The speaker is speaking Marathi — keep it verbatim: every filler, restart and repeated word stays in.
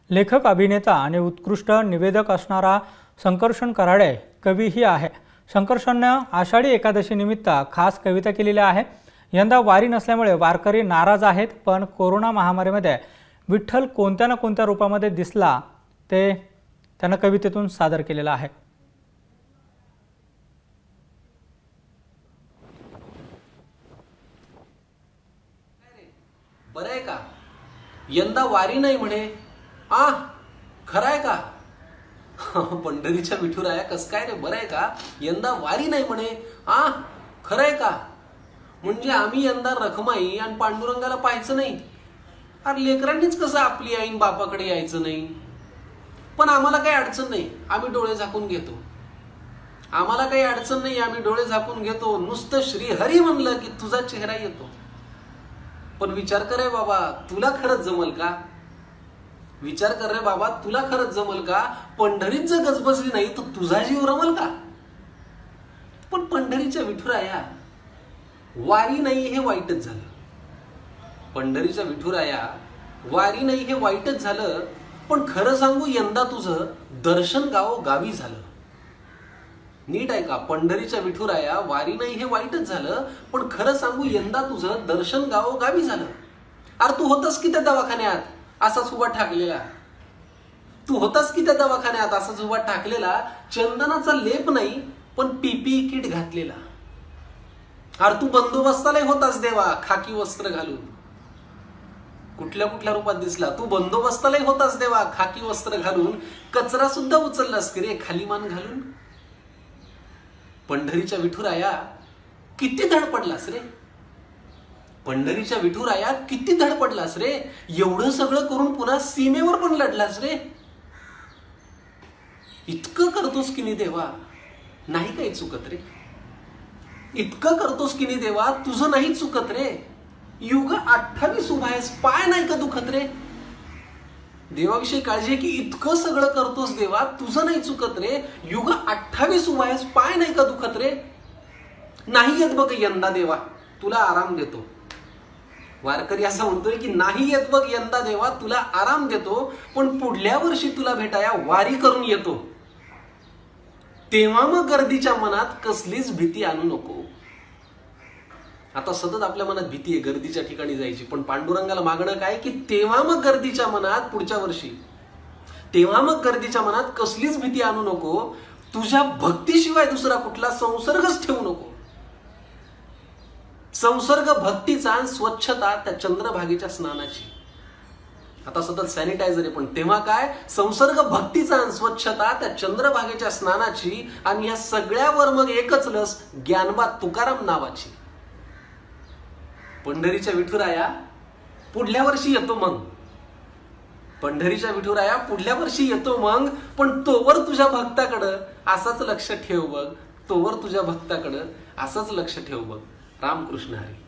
लेखक, अभिनेता आणि उत्कृष्ट निवेदक असणारा संकर्षण कराडे कवीही आहे। संकर्षणने आषाढी एकादशी निमित्त खास कविता केलेली आहे। यंदा वारी नसल्यामुळे वारकरी नाराज आहेत, पण कोरोना महामारीमध्ये विठ्ठल कोणत्या ना कोणत्या रूपामध्ये दिसला ते त्याने कवितेतून सादर केलेला आहे। बरं का, यंदा वारी नाही म्हणे। आ खरंय का? पंढरीच्या विठुराया कस काय रे, बरं का, यंदा वारी नाही म्हणे। आ खरंय का? म्हणजे आम्ही यंदा रखमाई आणि पांडुरंगाला पाहायचं नाही। अरे लेकरांनीच कसं आपली आईन बापाकडे यायचं नाही। पण आम्हाला काही अडचण नाही, आम्ही डोळे झाकून घेतो। आम्हाला काही अडचण नाही, आम्ही डोळे झाकून घेतो। नुसतं श्रीहरी म्हणलं की तुझा चेहरा येतो। पण विचार कर रे बाबा, तुला खरंच जमल का? विचार कर रे बाबा, तुला खरंच जमल का? पंढरीत जर गजबजली नाही तर तुझा जीव रमल का? पण पंढरीच्या विठुराया वारी नाही हे वाईटच झालं। पंढरीच्या विठुराया वारी नाही हे वाईटच झालं। पण खरं सांगू, यंदा तुझं दर्शन गाव गावी झालं। नीट आहे का? पंढरीच्या विठुराया वारी नाही हे वाईटच झालं, पण खरं सांगू यंदा तुझं दर्शन गाव गावी झालं। अरे तू होतास की त्या दवाखान्यात असाच उभा ठाकलेला? तू होतास की त्या दवाखान्यात असाच उभा ठाकलेला? चंदनाचा लेप नाही, पण पीपी किट घातलेला। अरे तू बंदोबस्ताला होतास देवा, खाकी वस्त्र घालून। कुठल्या कुठल्या रूपात दिसला? तू बंदोबस्ताला होतास देवा, खाकी वस्त्र घालून। कचरा सुद्धा उचललास की रे खाली मान घालून। पंढरीच्या विठुराया किती धडपडलास रे? पंढरीच्या विठुराया किती धडपडलास रे? एवढं सगळं करून पुन्हा सीमेवर पण लढलास रे। इतकं करतोस की नाही देवा, नाही काही चुकत रे। इतकं करतोस की नाही देवा, तुझं नाही चुकत रे। युग अठ्ठावीस उभा आहेस, पाय नाही का दुखत रे? देवाविषयी काळजी आहे की इतकं सगळं करतोस देवा, तुझं नाही चुकत रे। युग अठ्ठावीस उभा आहेस, पाय नाही का दुखत रे? नाही येत बघ यंदा देवा, तुला आराम देतो। वारकरी असं म्हणतोय की नाही येत बघ यंदा देवा, तुला आराम देतो, पण पुढल्या वर्षी तुला भेटाया वारी करून येतो। तेव्हा मग गर्दीच्या मनात कसलीच भीती आणू नको। आता सतत आपल्या मनात भीती आहे गर्दीच्या ठिकाणी जायची, पण पांडुरंगाला मागणं काय की तेव्हा मग गर्दीच्या मनात पुढच्या वर्षी, तेव्हा मग गर्दीच्या मनात कसलीच भीती आणू नको। तुझ्या भक्तीशिवाय दुसरा कुठला संसर्गच ठेवू नको। संसर्ग भक्तीचा आणि स्वच्छता त्या चंद्रभागेच्या स्नानाची। आता सतत सॅनिटायझर आहे, पण तेव्हा काय? संसर्ग भक्तीचा आणि स्वच्छता त्या चंद्रभागेच्या स्नानाची। आणि या सगळ्यावर मग एकच लस, ज्ञानबा तुकाराम नावाची। पंढरीच्या विठुराया पुढल्या वर्षी येतो मग। पंढरीच्या विठुराया पुढल्या वर्षी येतो मग, पण तोवर तुझ्या भक्ताकडं असाच लक्ष ठेव बघ। तोवर तुझ्या भक्ताकडं असाच लक्ष ठेव बघ। रामकृष्ण हरी।